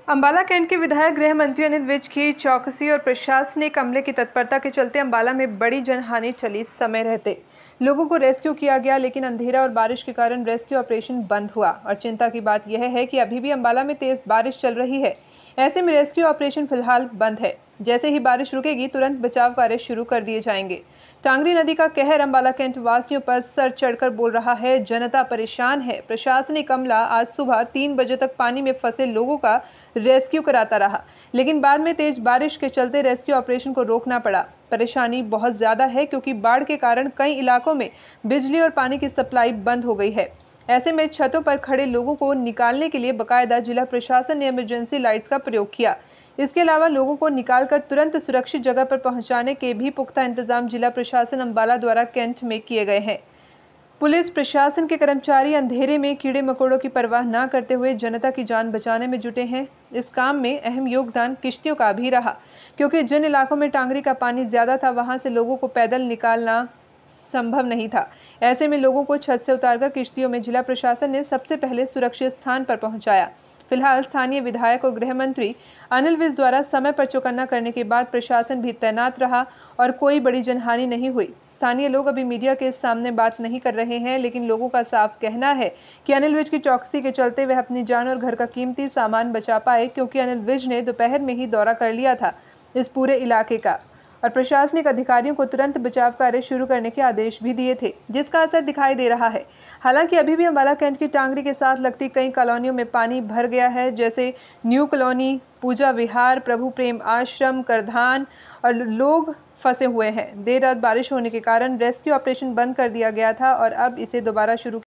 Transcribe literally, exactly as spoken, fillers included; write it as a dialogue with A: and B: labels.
A: Ambala cantt के विधायक गृह मंत्री अनिल विज की चौकसी और प्रशासनिक अमले की तत्परता के चलते अंबाला में बड़ी जनहानि चली। समय रहते लोगों को रेस्क्यू किया गया, लेकिन अंधेरा और बारिश के कारण रेस्क्यू ऑपरेशन बंद हुआ। और चिंता की बात यह है कि अभी भी अंबाला में तेज बारिश चल रही है। ऐसे में रेस्क्यू ऑपरेशन फिलहाल बंद है। जैसे ही बारिश रुकेगी तुरंत बचाव कार्य शुरू कर दिए जाएंगे। टांगरी नदी का कहर अंबाला कैंट वासियों पर सर चढ़कर बोल रहा है। जनता परेशान है। प्रशासनिक अमला आज सुबह तीन बजे तक पानी में फंसे लोगों का रेस्क्यू कराता रहा, लेकिन बाद में तेज बारिश के चलते रेस्क्यू ऑपरेशन को रोकना पड़ा। परेशानी बहुत ज्यादा है क्योंकि बाढ़ के कारण कई इलाकों में बिजली और पानी की सप्लाई बंद हो गई है। ऐसे में छतों पर खड़े लोगों को निकालने के लिए बकायदा जिला प्रशासन ने इमरजेंसी लाइट्स का प्रयोग किया। इसके अलावा लोगों को निकालकर तुरंत सुरक्षित जगह पर पहुंचाने के भी पुख्ता इंतजाम जिला प्रशासन अंबाला द्वारा कैंट में किए गए हैं। पुलिस प्रशासन के कर्मचारी अंधेरे में कीड़े मकोड़ों की परवाह न करते हुए जनता की जान बचाने में जुटे हैं। इस काम में अहम योगदान किश्तियों का भी रहा, क्योंकि जिन इलाकों में टांगरी का पानी ज्यादा था वहां से लोगों को पैदल निकालना संभव नहीं था। ऐसे में लोगों को छत से उतारकर किश्तियों में जिला प्रशासन ने सबसे पहले सुरक्षित स्थान पर पहुंचाया। फिलहाल स्थानीय विधायक और गृह मंत्री अनिल विज द्वारा समय पर चौकन्ना करने के बाद प्रशासन भी तैनात रहा और कोई बड़ी जनहानि नहीं हुई। स्थानीय लोग अभी मीडिया के सामने बात नहीं कर रहे हैं, लेकिन लोगों का साफ कहना है कि अनिल विज की चौकसी के चलते वह अपनी जान और घर का कीमती सामान बचा पाए, क्योंकि अनिल विज ने दोपहर में ही दौरा कर लिया था इस पूरे इलाके का और प्रशासनिक अधिकारियों को तुरंत बचाव कार्य शुरू करने के आदेश भी दिए थे, जिसका असर दिखाई दे रहा है। हालांकि अभी भी अंबाला कैंट की टांगरी के साथ लगती कई कॉलोनियों में पानी भर गया है, जैसे न्यू कॉलोनी, पूजा विहार, प्रभु प्रेम आश्रम, करधान, और लोग फंसे हुए हैं। देर रात बारिश होने के कारण रेस्क्यू ऑपरेशन बंद कर दिया गया था और अब इसे दोबारा शुरू